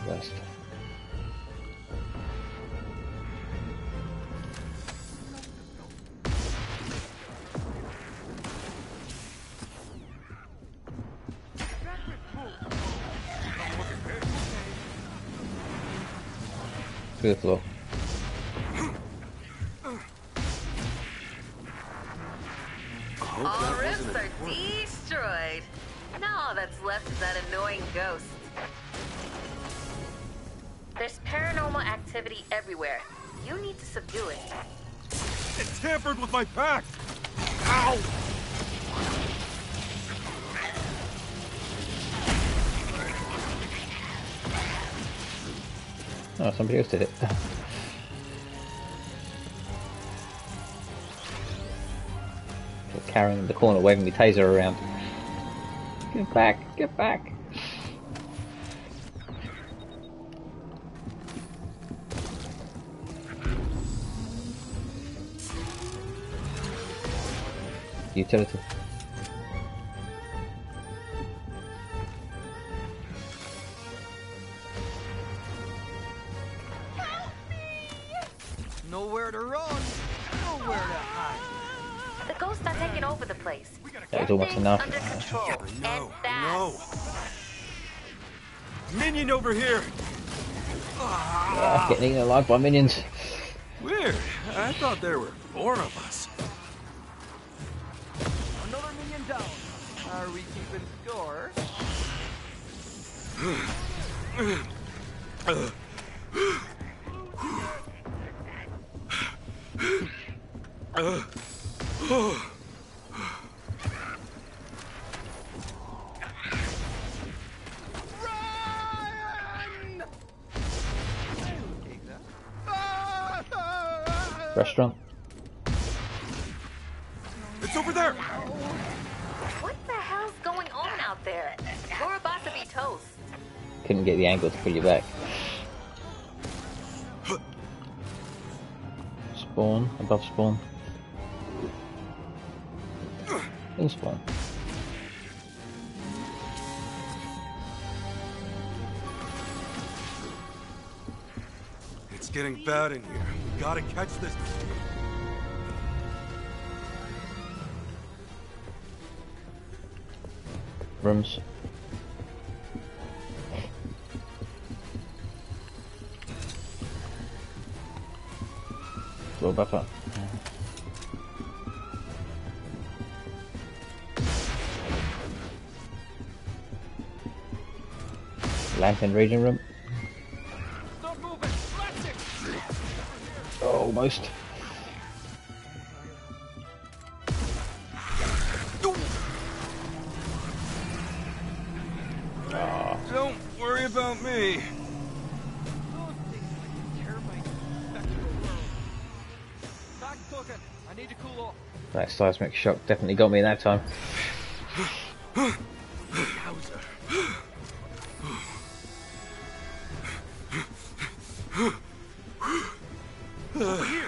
Rest. Through the floor. All rifts are destroyed. Now all that's left is that annoying ghost. There's paranormal activity everywhere. You need to subdue it. It tampered with my pack! Ow! Oh, somebody else did it. Carrying in the corner, waving my taser around. Get back! Get back! Utility. Nowhere to run, nowhere to hide. The ghosts are taking over the place. That was almost enough. Under control. No, And no. fast. Minion over here! Getting eaten alive by minions. Weird. I thought there were 4 of us. Another minion down. Are we keeping score? Restaurant. It's over there! What the hell's going on out there? We're about to be toast. Couldn't get the angle to pull you back. Spawn, above spawn. In spawn. It's getting bad in here. We gotta catch this. Rooms. Floor buffer. Lantern reading room. Stop moving! Plastic! Almost. Don't worry about me. Those things like termites infect the world. Back token. I need to cool off. That seismic shock definitely got me that time. Hauser. Over here.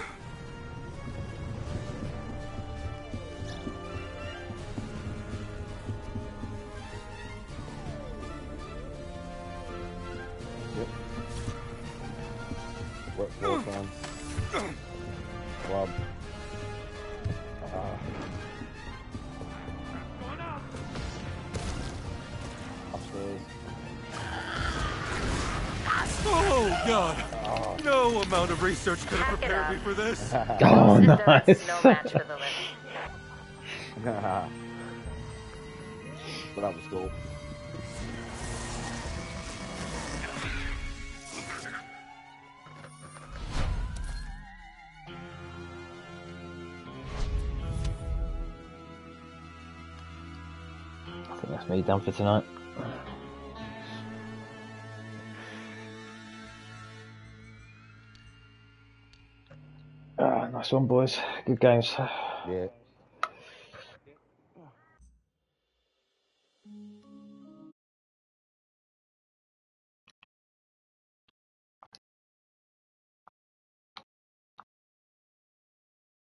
Work on. Club. Upstairs. Oh, God. No amount of research could have Pack it prepared up. me for this. Oh, And nice. dirt's no match for the living. But that was cool. I think that's me done for tonight. Nice one, boys. Good games. Yeah.